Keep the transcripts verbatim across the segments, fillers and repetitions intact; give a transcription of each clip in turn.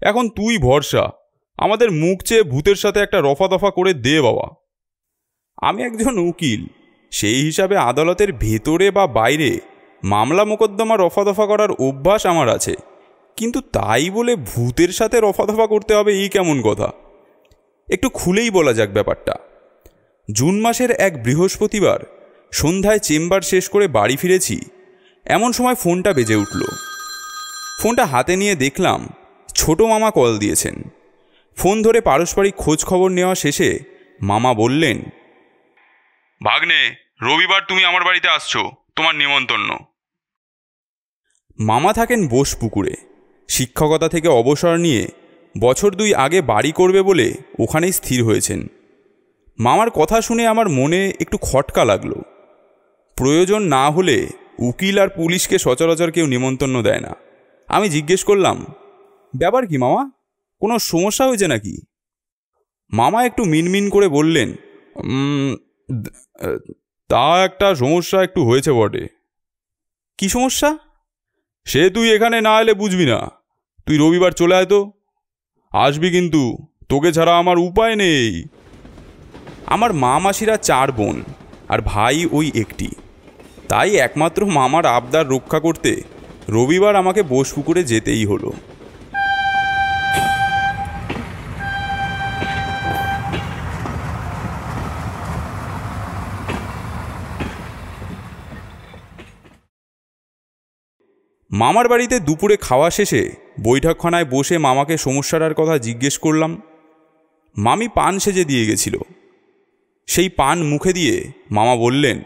এখন তুই ভরসা, আমাদের মুখ চেয়ে ভূতের সাথে একটা রফা দফা করে দে বাবা। আমি একজন উকিল, সেই হিসাবে আদালতের ভেতরে বা বাইরে মামলা মোকদ্দমা রফা দফা করার অভ্যাস আমার আছে, কিন্তু তাই বলে ভূতের সাথে রফা দফা করতে হবে এই কেমন কথা? একটু খুলেই বলা যাক ব্যাপারটা। জুন মাসের এক বৃহস্পতিবার সন্ধ্যায় চেম্বার শেষ করে বাড়ি ফিরেছি, এমন সময় ফোনটা বেজে উঠল। ফোনটা হাতে নিয়ে দেখলাম ছোট মামা কল দিয়েছেন। ফোন ধরে পারস্পরিক খোঁজ খবর নেওয়া শেষে মামা বললেন, ভাগ্নে, রবিবার তুমি আমার বাড়িতে আসছো, তোমার নিমন্ত্রণ। মামা থাকেন বোসপুকুরে, শিক্ষকতা থেকে অবসর নিয়ে বছর দুই আগে বাড়ি করবে বলে ওখানেই স্থির হয়েছেন। মামার কথা শুনে আমার মনে একটু খটকা লাগলো। প্রয়োজন না হলে উকিল আর পুলিশকে সচরাচর কেউ নিমন্ত্রণ দেয় না। আমি জিজ্ঞেস করলাম, ব্যাপার কি মামা, কোনো সমস্যা হয়েছে নাকি? মামা একটু মিনমিন করে বললেন, তা একটা সমস্যা একটু হয়েছে বটে। কি সমস্যা? সে তুই এখানে না এলে বুঝবি না। তুই রবিবার চলে আয় তো, আসবি কিন্তু, তোকে ছাড়া আমার উপায় নেই। আমার মা মাসিরা চার বোন আর ভাই ওই একটি, তাই একমাত্র মামার আবদার রক্ষা করতে রবিবার আমাকে বোসপুকুরে যেতেই হলো। মামার বাড়িতে দুপুরে খাওয়া শেষে বৈঠকখানায় বসে মামাকে সমস্যাটার কথা জিজ্ঞেস করলাম। মামি পান সেজে দিয়ে গেছিল। সেই পান মুখে দিয়ে মামা বললেন,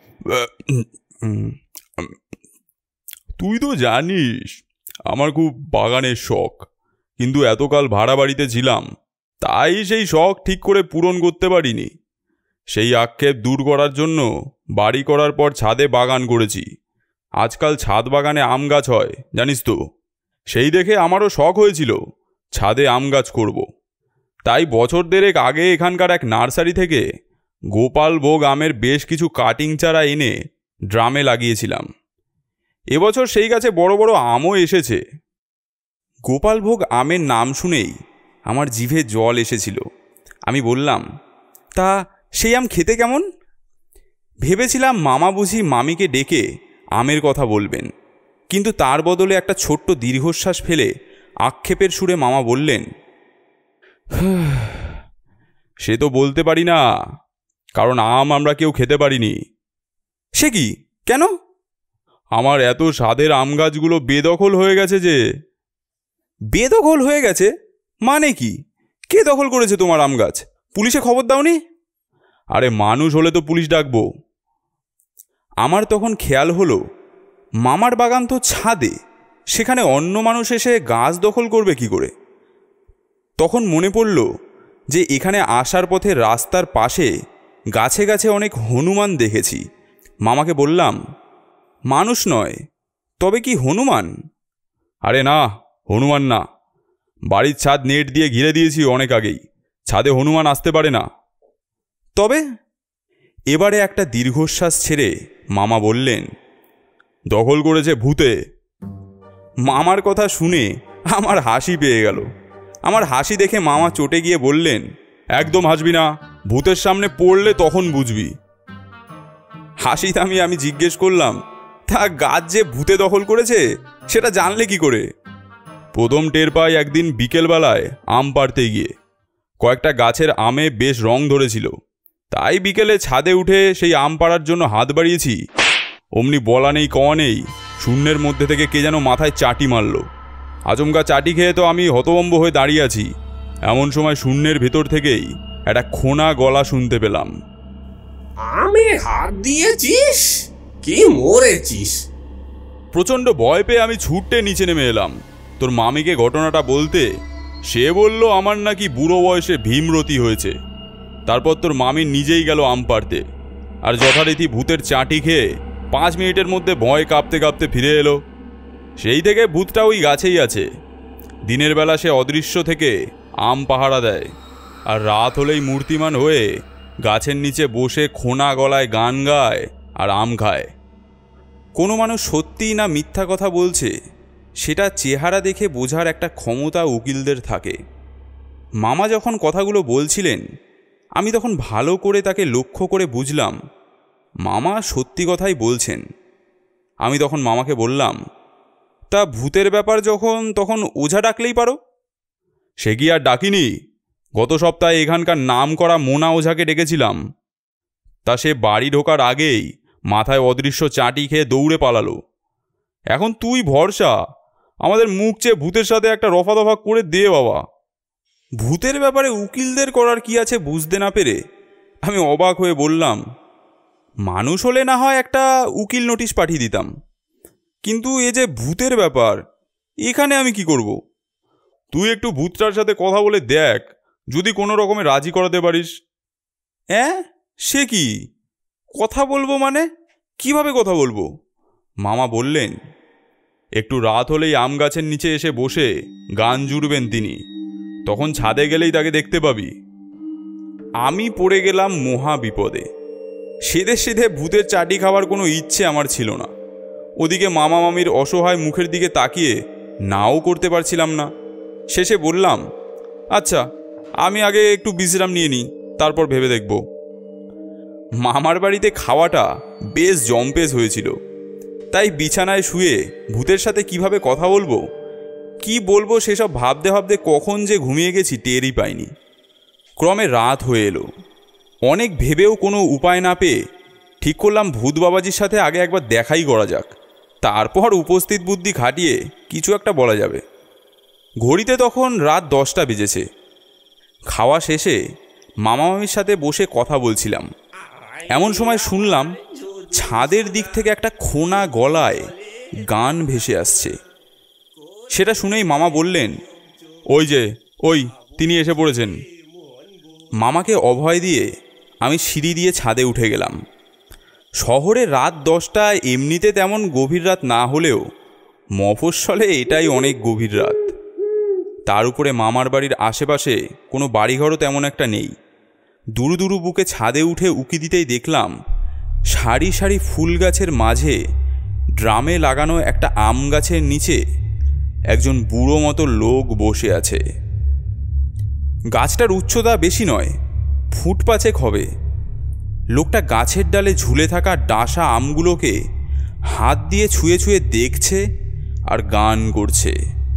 তুই তো জানিস আমার খুব বাগানের শখ, কিন্তু এতকাল ভাড়া বাড়িতে ছিলাম, তাই সেই শখ ঠিক করে পূরণ করতে পারিনি। সেই আক্ষেপ দূর করার জন্য বাড়ি করার পর ছাদে বাগান করেছি। আজকাল ছাদ বাগানে আম গাছ হয় জানিস তো, সেই দেখে আমারও শখ হয়েছিল ছাদে আম গাছ করব। তাই বছর দেড়েক আগে এখানকার এক নার্সারি থেকে গোপালভোগ আমের বেশ কিছু কাটিং চারা এনে ড্রামে লাগিয়েছিলাম। এবছর সেই গাছে বড় বড় আমও এসেছে। গোপালভোগ আমের নাম শুনেই আমার জিভে জল এসেছিল। আমি বললাম, তা সেই আম খেতে কেমন? ভেবেছিলাম মামা বুঝি মামিকে ডেকে আমের কথা বলবেন, কিন্তু তার বদলে একটা ছোট্ট দীর্ঘশ্বাস ফেলে আক্ষেপের সুরে মামা বললেন, সে তো বলতে পারি না, কারণ আম আমরা কেউ খেতে পারিনি। সে কি, কেন? আমার এত স্বাদের আম গাছগুলো বেদখল হয়ে গেছে। যে বেদখল হয়ে গেছে মানে কি? কে দখল করেছে তোমার আম গাছ? পুলিশে খবর দাওনি? আরে মানুষ হলে তো পুলিশ ডাকবো। আমার তখন খেয়াল হলো মামার বাগান তো ছাদে, সেখানে অন্য মানুষ এসে গাছ দখল করবে কি করে? তখন মনে পড়ল যে এখানে আসার পথে রাস্তার পাশে গাছে গাছে অনেক হনুমান দেখেছি। মামাকে বললাম, মানুষ নয় তবে কি হনুমান? আরে না, হনুমান না, বাড়ির ছাদ নেট দিয়ে ঘিরে দিয়েছি অনেক আগেই, ছাদে হনুমান আসতে পারে না। তবে এবারে একটা দীর্ঘশ্বাস ছেড়ে মামা বললেন, দখল করেছে ভূতে। মামার কথা শুনে আমার হাসি পেয়ে গেল। আমার হাসি দেখে মামা চটে গিয়ে বললেন, একদম হাসবি না, ভূতের সামনে পড়লে তখন বুঝবি। হাসি থামিয়ে আমি জিজ্ঞেস করলাম, তা গাছ যে ভূতে দখল করেছে সেটা জানলে কি করে? প্রথম টের পাই একদিন বিকেলবেলায় আম পাড়তে গিয়ে। কয়েকটা গাছের আমে বেশ রং ধরেছিল, তাই বিকেলে ছাদে উঠে সেই আম পাড়ার জন্য হাত বাড়িয়েছি। অমনি বলা নেই কওয়া নেই, শূন্যের মধ্যে থেকে কে যেন মাথায় চাটি মারল। আচমকা চাটি খেয়ে তো আমি হতভম্ব হয়ে দাঁড়িয়ে আছি। এমন সময় শূন্যের ভেতর থেকেই একটা খোনা গলা শুনতে পেলাম, আমে হাত দিয়েছিস কি মরেছিস? প্রচণ্ড ভয় পেয়ে আমি ছুটতে নিচে নেমে এলাম তোর মামিকে ঘটনাটা বলতে। সে বলল আমার নাকি বুড়ো বয়সে ভীমরতি হয়েছে। তারপর তোর মামি নিজেই গেল আম পাড়তে, আর যথারীতি ভূতের চাটি খেয়ে পাঁচ মিনিটের মধ্যে ভয় কাঁপতে কাঁপতে ফিরে এলো। সেই থেকে ভূতটা ওই গাছেই আছে। দিনের বেলা সে অদৃশ্য থেকে আম পাহারা দেয়, আর রাত হলেই মূর্তিমান হয়ে গাছের নিচে বসে খোনা গলায় গান গায় আর আম খায়। কোনো মানুষ সত্যিই না মিথ্যা কথা বলছে সেটা চেহারা দেখে বোঝার একটা ক্ষমতা উকিলদের থাকে। মামা যখন কথাগুলো বলছিলেন আমি তখন ভালো করে তাকে লক্ষ্য করে বুঝলাম মামা সত্যি কথাই বলছেন। আমি তখন মামাকে বললাম, তা ভূতের ব্যাপার যখন তখন ওঝা ডাকলেই পারো। সে কি আর ডাকিনি? গত সপ্তাহে এখানকার নাম করা মোনা ওঝাকে ডেকেছিলাম। তা সে বাড়ি ঢোকার আগেই মাথায় অদৃশ্য চাটি খেয়ে দৌড়ে পালালো। এখন তুই ভরসা, আমাদের মুখ চেয়ে ভূতের সাথে একটা রফা দফা করে দে বাবা। ভূতের ব্যাপারে উকিলদের করার কি আছে বুঝতে না পেরে আমি অবাক হয়ে বললাম, মানুষ হলে না হয় একটা উকিল নোটিশ পাঠিয়ে দিতাম, কিন্তু এ যে ভূতের ব্যাপার, এখানে আমি কি করব? তুই একটু ভূতটার সাথে কথা বলে দেখ, যদি কোনো রকমে রাজি করাতে পারিস। হ্যাঁ, সে কি কথা বলবো মানে? কিভাবে কথা বলবো? মামা বললেন, একটু রাত হলেই আম গাছের নিচে এসে বসে গান জুড়বেন তিনি, তখন ছাদে গেলেই তাকে দেখতে পাবি। আমি পড়ে গেলাম মহা বিপদে। সেদে সেদে ভূতের চাটি খাওয়ার কোনো ইচ্ছে আমার ছিল না। ওদিকে মামা মামির অসহায় মুখের দিকে তাকিয়ে নাও করতে পারছিলাম না। শেষে বললাম, আচ্ছা আমি আগে একটু বিশ্রাম নিয়ে নিই, তারপর ভেবে দেখব। মামার বাড়িতে খাওয়াটা বেশ জম্পেশ হয়েছিল, তাই বিছানায় শুয়ে ভূতের সাথে কিভাবে কথা বলবো কি বলবো সেসব ভাবতে ভাবতে কখন যে ঘুমিয়ে গেছি টেরই পাইনি। ক্রমে রাত হয়ে এলো। অনেক ভেবেও কোনো উপায় না পেয়ে ঠিক করলাম ভূত বাবাজির সাথে আগে একবার দেখাই করা যাক, তারপর উপস্থিত বুদ্ধি খাটিয়ে কিছু একটা বলা যাবে। ঘড়িতে তখন রাত দশটা বেজেছে। খাওয়া শেষে মামা মামির সাথে বসে কথা বলছিলাম, এমন সময় শুনলাম ছাদের দিক থেকে একটা খোনা গলায় গান ভেসে আসছে। সেটা শুনেই মামা বললেন, ওই যে ওই তিনি এসে পড়েছেন। মামাকে অভয় দিয়ে আমি সিঁড়ি দিয়ে ছাদে উঠে গেলাম। শহরে রাত দশটায় এমনিতে তেমন গভীর রাত না হলেও মফস্বলে এটাই অনেক গভীর রাত। তার উপরে মামার বাড়ির আশেপাশে কোনো বাড়িঘরও তেমন একটা নেই। দুরু দুরু বুকে ছাদে উঠে উকি দিতেই দেখলাম সারি সারি ফুল গাছের মাঝে ড্রামে লাগানো একটা আম গাছের নিচে একজন বুড়ো মতো লোক বসে আছে। গাছটার উচ্চতা বেশি নয়, ফুট পাঁচেক হবে। লোকটা গাছের ডালে ঝুলে থাকা ডাসা আমগুলোকে হাত দিয়ে ছুঁয়ে ছুঁয়ে দেখছে আর গান করছে।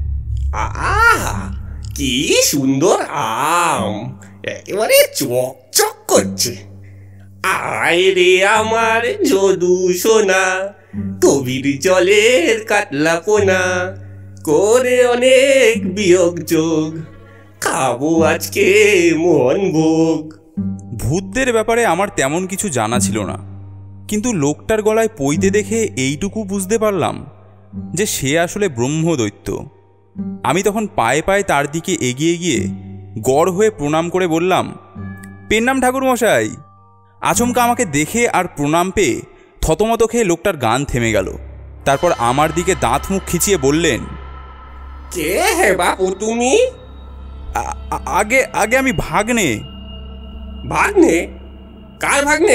আহা, কি সুন্দর আম, একেবারে চকচক করছে। আয় রে আমার যদু সোনা, কবির জলের কাতলা পোনা, করে অনেক বিয়োগ যোগ, খাবো আজকে মন ভোগ। ভূতদের ব্যাপারে আমার তেমন কিছু জানা ছিল না, কিন্তু লোকটার গলায় পইতে দেখে এইটুকু বুঝতে পারলাম যে সে আসলে ব্রহ্মদৈত্য। আমি তখন পায়ে পায়ে তার দিকে এগিয়ে গিয়ে গড় হয়ে প্রণাম করে বললাম, পেন্নাম ঠাকুরমশাই। আচমকা আমাকে দেখে আর প্রণাম পেয়ে থতমত খেয়ে লোকটার গান থেমে গেল। তারপর আমার দিকে দাঁত মুখ খিচিয়ে বললেন, কে হে বাপু তুমি? আগে আগে আমি ভাগ্নে। ভাগ্নে? কার ভাগ্নে?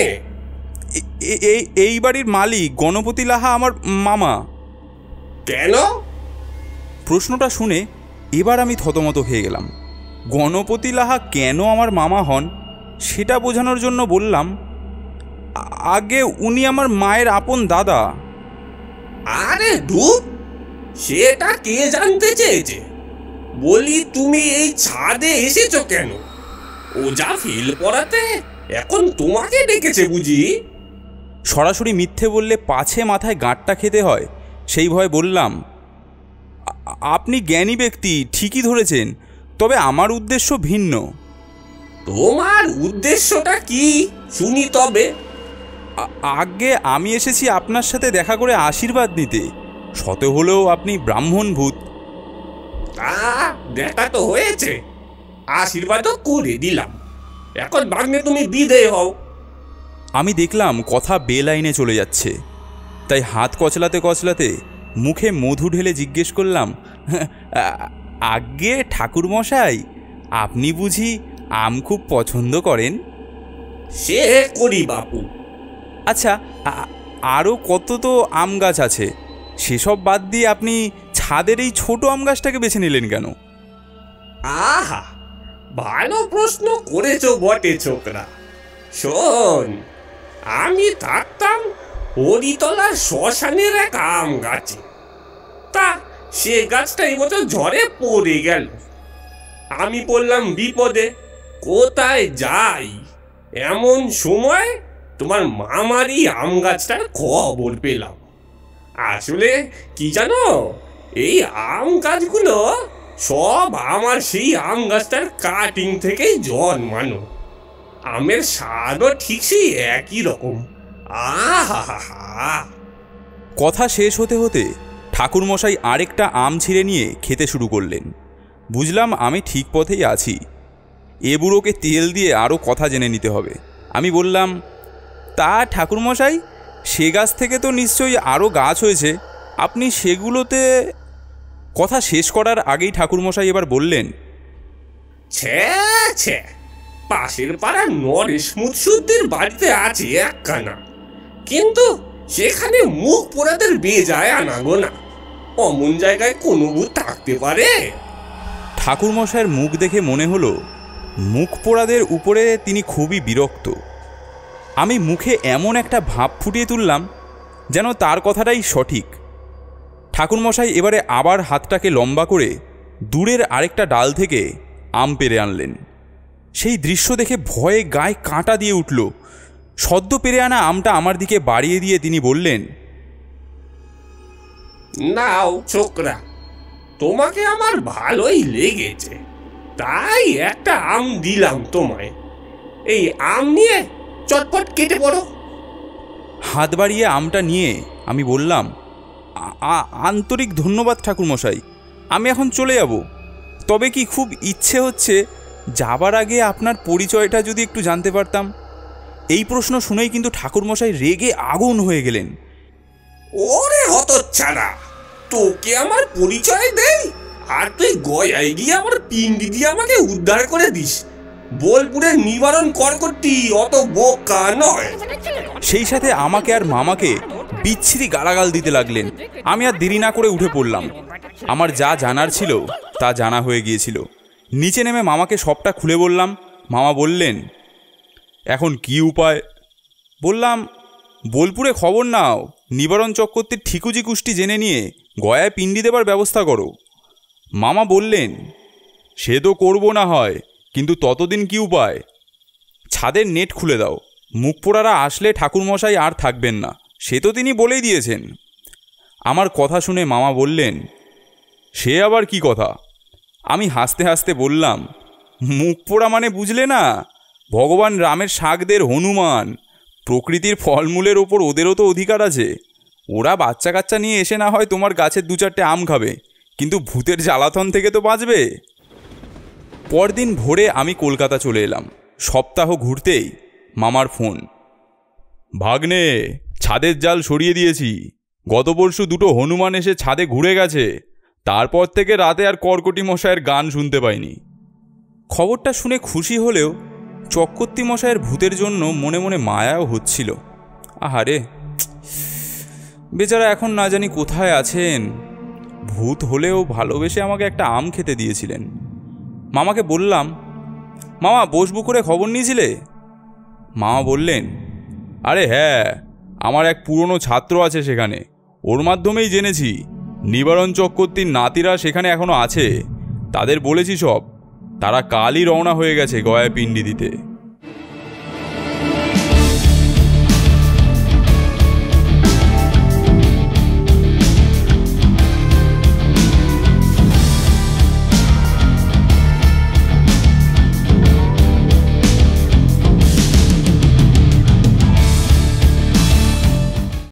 এই এই বাড়ির মালিক গণপতি লাহা আমার মামা। কেন? প্রশ্নটা শুনে এবার আমি থতমত হয়ে গেলাম। গণপতি লাহা কেন আমার মামা হন সেটা বোঝানোর জন্য বললাম, আগে উনি আমার মায়ের আপন দাদা। আরে ধুর, সেটা কে জানতে চেয়েছে? বলি তুমি এই ছাদে এসেছো কেন? ও যা ফিল পড়াতে এখন তোমাকে ডেকেছে বুঝি? সরাসরি মিথ্যে বললে পাছে মাথায় গাঁটটা খেতে হয়, সেই ভয়ে বললাম, আপনি জ্ঞানী ব্যক্তি, ঠিকই ধরেছেন, তবে আমার উদ্দেশ্য ভিন্ন। তোমার উদ্দেশ্যটা কি শুনি তবে। আগে আমি এসেছি আপনার সাথে দেখা করে আশীর্বাদ নিতে, শত হলেও আপনি ব্রাহ্মণ ভূত। তা দেখা তো হয়েছে, আশীর্বাদও করে দিলাম। এখন ভাগ্নে তুমি বিদেয় হও। আমি দেখলাম কথা বেলাইনে চলে যাচ্ছে, তাই হাত কচলাতে কচলাতে মুখে মধু ঢেলে জিজ্ঞেস করলাম, আগে ঠাকুরমশাই, আপনি বুঝি আম খুব পছন্দ করেন? সে করি বাপু। আচ্ছা, আরও কত তো আম গাছ আছে, সেসব বাদ দিয়ে আপনি ছাদের এই ছোট আম গাছটাকে বেছে নিলেন কেন? আহা, ভালো প্রশ্ন করেছো বটে ছোকরা। শোন, আমি থাকতাম হরিতলার শ্মশানের এক আম গাছে। তা সে গাছটা এবছর ঝড়ে পড়ে গেল। আমি পড়লাম বিপদে, কোথায় যাই। এমন সময় তোমার মামারই আম গাছটার খবর পেলাম। আসলে কি জানো, এই আম গাছগুলো সব আমার সেই আম গাছটার কাটিং থেকেই জন্মানো। আমের স্বাদও ঠিক সেই একই রকম। আহা, কথা শেষ হতে হতে ঠাকুরমশাই আরেকটা আম ছিঁড়ে নিয়ে খেতে শুরু করলেন। বুঝলাম আমি ঠিক পথেই আছি। এ বুড়োকে তেল দিয়ে আরও কথা জেনে নিতে হবে। আমি বললাম, তা ঠাকুরমশাই, সে গাছ থেকে তো নিশ্চয়ই আরও গাছ হয়েছে, আপনি সেগুলোতে... কথা শেষ করার আগেই ঠাকুরমশাই এবার বললেন, ছে ছে পাশের পাড়ার নরেশ মুৎসুদ্দির বাড়িতে আছে একখানা, কিন্তু সেখানে মুখ পোড়াদের বেজায় আনাগো না। অমন জায়গায় কোনো ভূত থাকতে পারে? ঠাকুরমশাইয়ের মুখ দেখে মনে হলো মুখ পোড়াদের উপরে তিনি খুবই বিরক্ত। আমি মুখে এমন একটা ভাব ফুটিয়ে তুললাম যেন তার কথাটাই সঠিক। ঠাকুরমশাই এবারে আবার হাতটাকে লম্বা করে দূরের আরেকটা ডাল থেকে আম পেড়ে আনলেন। সেই দৃশ্য দেখে ভয়ে গায়ে কাঁটা দিয়ে উঠল। সদ্য পেরে আনা আমটা আমার দিকে বাড়িয়ে দিয়ে তিনি বললেন, নাও ছোকরা, তোমাকে আমার ভালোই লেগেছে, তাই একটা আম দিলাম তোমায়। এই আম নিয়ে চটপট কেটে পড়ো। হাত বাড়িয়ে আমটা নিয়ে আমি বললাম, আন্তরিক ধন্যবাদ ঠাকুরমশাই, আমি এখন চলে যাব। তবে কি খুব ইচ্ছে হচ্ছে যাবার আগে আপনার পরিচয়টা যদি একটু জানতে পারতাম। এই প্রশ্ন শুনেই কিন্তু ঠাকুরমশাই রেগে আগুন হয়ে গেলেন। ওরে হতচ্ছাড়া, তোকে আমার পরিচয় দেই আর তুই গয়ায় গিয়ে আমার পিন্ডি দিয়ে আমাকে উদ্ধার করে দিস? বোলপুরের নিবারণ কর্কটটি অত বোকা নয়। সেই সাথে আমাকে আর মামাকে বিচ্ছিরি গালাগাল দিতে লাগলেন। আমি আর দেরি না করে উঠে পড়লাম। আমার যা জানার ছিল তা জানা হয়ে গিয়েছিল। নিচে নেমে মামাকে সবটা খুলে বললাম। মামা বললেন, এখন কি উপায়? বললাম, বোলপুরে খবর নাও, নিবারণ চক্রবর্তীর ঠিকুজি কুষ্টি জেনে নিয়ে গয়ায় পিণ্ডি দেবার ব্যবস্থা করো। মামা বললেন, সে তো করবো না হয়, কিন্তু ততদিন কি উপায়? ছাদের নেট খুলে দাও, মুখ পোড়ারা আসলে ঠাকুরমশাই আর থাকবেন না, সে তো তিনি বলেই দিয়েছেন। আমার কথা শুনে মামা বললেন, সে আবার কি কথা? আমি হাসতে হাসতে বললাম, মুখ পোড়া মানে বুঝলে না? ভগবান রামের শাকদের হনুমান। প্রকৃতির ফলমূলের ওপর ওদেরও তো অধিকার আছে। ওরা বাচ্চা কাচ্চা নিয়ে এসে না হয় তোমার গাছের দু চারটে আম খাবে, কিন্তু ভূতের জ্বালাতন থেকে তো বাঁচবে। পরদিন ভোরে আমি কলকাতা চলে এলাম। সপ্তাহ ঘুরতেই মামার ফোন, ভাগ্নে, ছাদের জাল সরিয়ে দিয়েছি। গত পরশু দুটো হনুমান এসে ছাদে ঘুরে গেছে, তারপর থেকে রাতে আর কর্কটি মশায়ের গান শুনতে পাইনি। খবরটা শুনে খুশি হলেও চক্রবর্তী মশায়ের ভূতের জন্য মনে মনে মায়াও হচ্ছিল। আহারে, বেচারা এখন না জানি কোথায় আছেন। ভূত হলেও ভালোবেসে আমাকে একটা আম খেতে দিয়েছিলেন। মামাকে বললাম, মামা বসবু করে খবর নিয়েছিলে? মামা বললেন, আরে হ্যাঁ, আমার এক পুরনো ছাত্র আছে সেখানে, ওর মাধ্যমেই জেনেছি নিবারণ চক্রবর্তীর নাতিরা সেখানে এখনো আছে। তাদের বলেছি সব, তারা কালই রওনা হয়ে গেছে গয়ায় পিণ্ডি দিতে।